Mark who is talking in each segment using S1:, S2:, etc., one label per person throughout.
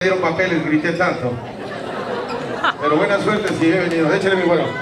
S1: dieron papeles, grité tanto. Pero buena suerte si he venido. Échale mi bueno.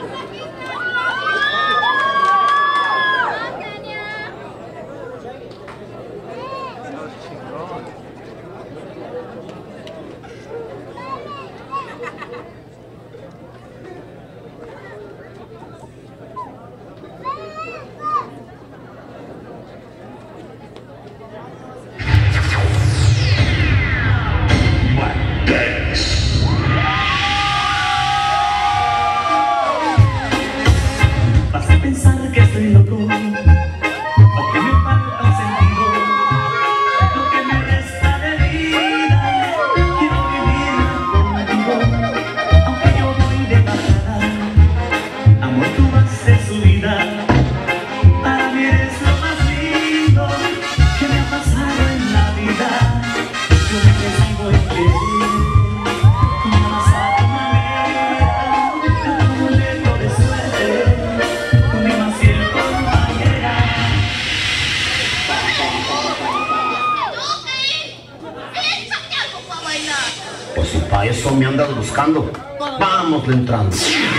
S2: Vas a pensar que estoy loco, o que me falta un sentido, lo que me resta de vida, quiero vivirla contigo, aunque yo voy de bajada, amor tú vas de subida, para mí eres lo más lindo que me ha pasado en la vida, yo me recibo en querer.
S3: Pues si para eso me andas buscando, vamos entrando.